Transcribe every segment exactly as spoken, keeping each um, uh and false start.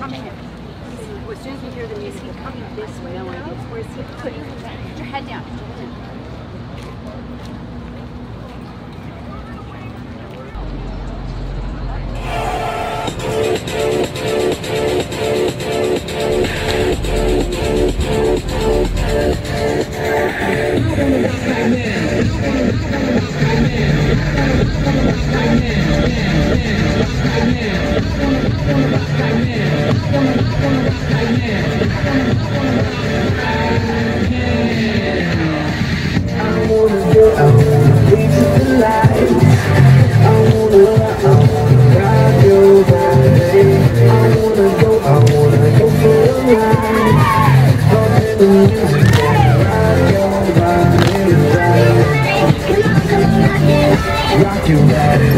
coming in. As soon as we hear the music, he's coming this way. Where is he coming? Put your head down. Rock your body.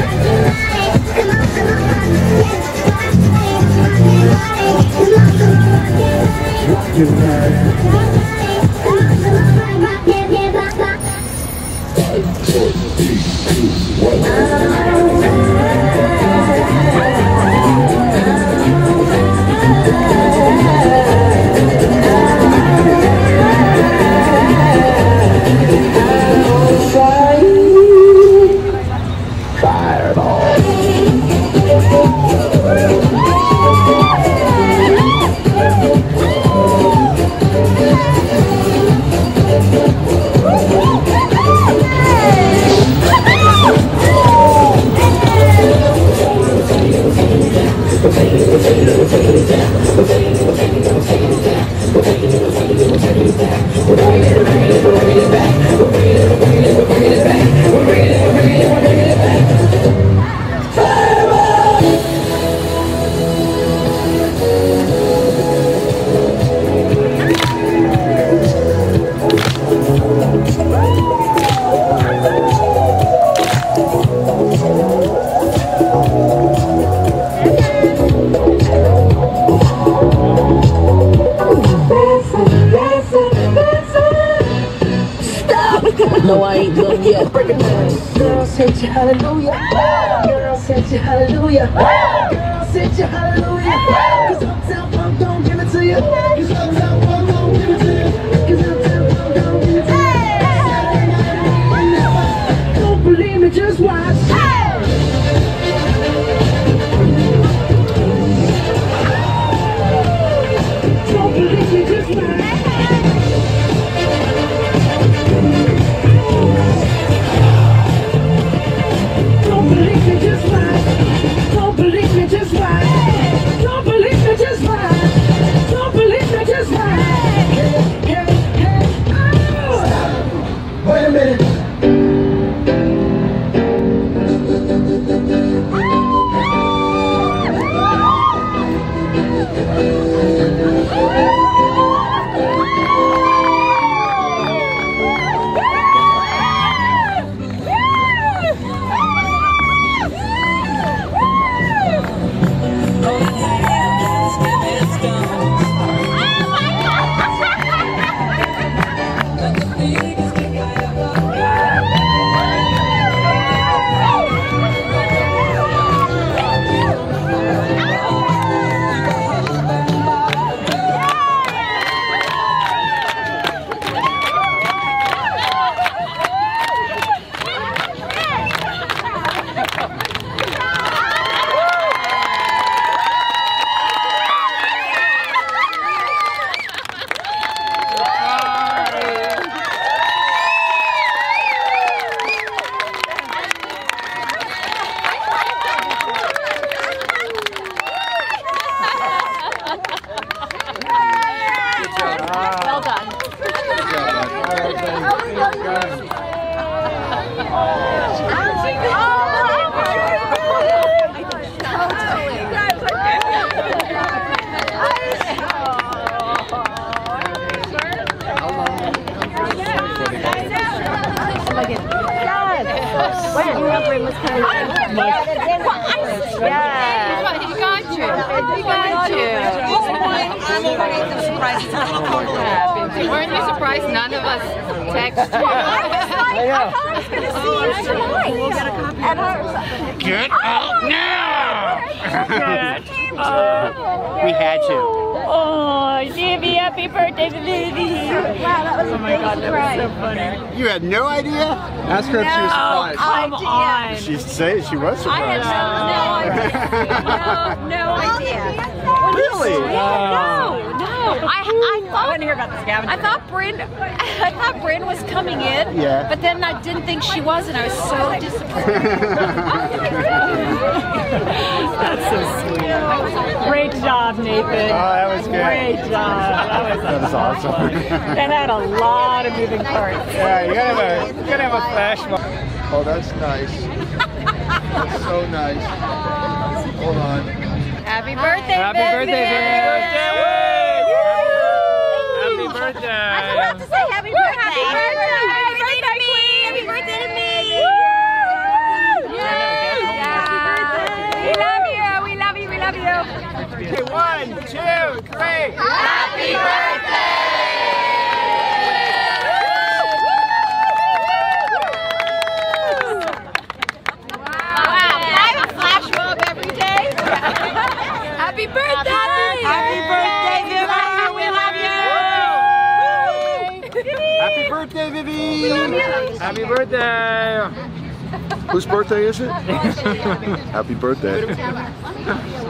Rock your body. Five, four, three, two, one. No, I ain't done yet. Break it down. Girl, set you hallelujah. Girl, set you hallelujah. Girl, set you hallelujah. Cause Uptown Funk don't give it to you. Cause Uptown Funk don't give it to you. Cause Uptown Funk don't give it to you. Don't believe me, just watch. Don't believe me, just watch. Don't believe me, just watch. Don't believe me, just watch. Don't believe me, just watch. Don't believe me, just watch. Hey, hey, hey, oh. Stop. Wait a minute. Well done. Yeah. He got you. He got you. I'm already surprised. Weren't you surprised none of us text you? I thought I was going to see you tonight. We'll get a copy. Get out now! We had to. Oh, Vivi, happy birthday, Vivi. Wow, that was oh my God, that was so funny. You had no idea? Ask her if she was surprised. Come on. She'd say she was surprised. I had no, no idea. Really? No, no. I, I thought. I want to hear about the scavenger. I thought Bryn, I thought Bryn was coming in. Yeah. But then I didn't think she was, and I was so disappointed. That's so sweet. Great job, Nathan. Oh, that was good. Great job. That was, That was awesome. that had a lot of moving parts. Yeah, you gotta have a, you gotta have a flash mob. Oh, that's nice. That's so nice. Hold on. Happy birthday, Happy birthday, Vivi. Vivi. Happy birthday. I forgot to say happy birthday. Happy birthday. Happy birthday to me. Happy birthday to me. We love you. We love you. We love you. Okay, one, two, three. Happy birthday. Happy birthday! Happy birthday, Vivi! We love you! Happy birthday, Vivi! Happy birthday. Whose birthday is it? Happy birthday.